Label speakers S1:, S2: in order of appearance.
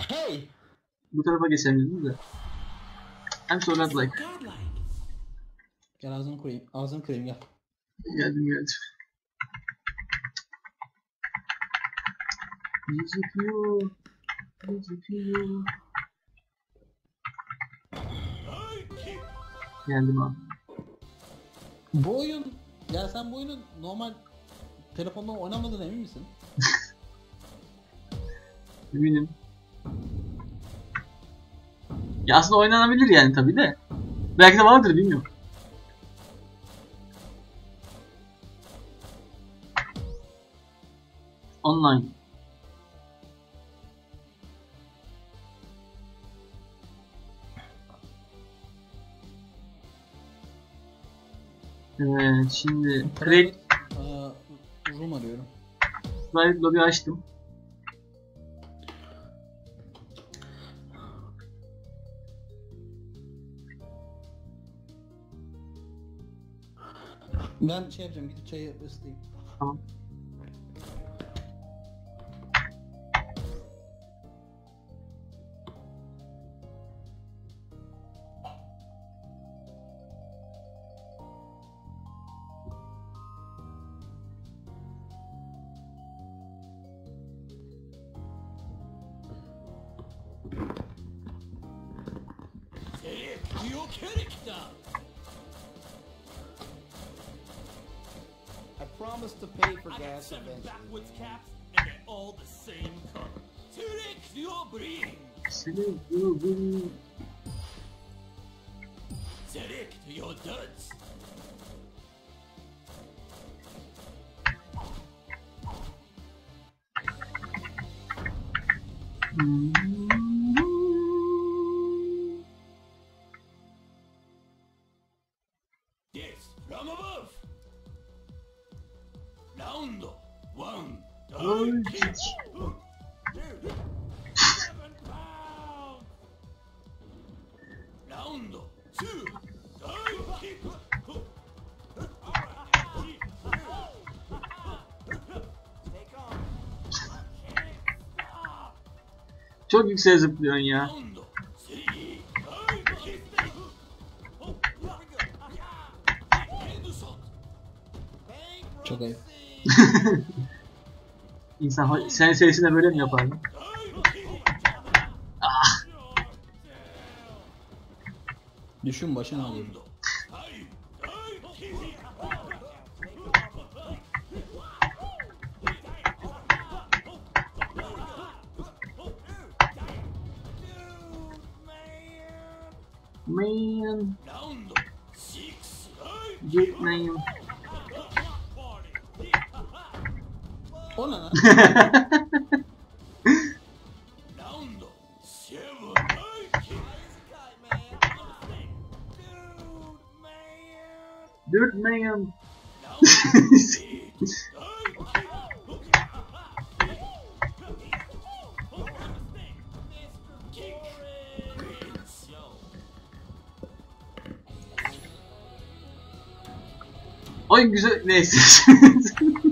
S1: Hey!
S2: Bu tarafa geçemedim de. I'm so godlike.
S1: Gel ağzını koyayım. Ağzını kırayım gel.
S2: Geldim. Gözüküyor. Geldim abi.
S1: Bu oyun... Ya sen bu oyunu normal telefondan oynamadığına emin misin?
S2: Eminim. Ya aslında oynanabilir yani tabii de. Belki de vardır bilmiyorum. Online. Evet şimdi
S1: Private room arıyorum.
S2: private lobby açtım.
S1: Ben şey yapacağım, gidip çayı ısıtayım.
S2: Tamam.
S3: I promised to pay for gas eventually.
S4: Backwards caps, and they're all the same color.
S2: Senin bu.
S4: Select your duds. Yes, from above. Round one. Kick. 7 pounds. Round two. Kick.
S3: Take on.
S2: Çok yüksek zıplıyorsun ya.
S4: Round three. Kick.
S1: Çok ayıp.
S2: İnsan sen serisinde böyle mi yapardın?
S1: Düşün başına alayım.
S2: Man,
S4: Round six.
S2: good man.
S1: O ne lan?
S4: Round seven.
S2: Good man. Oyun güzel neyse.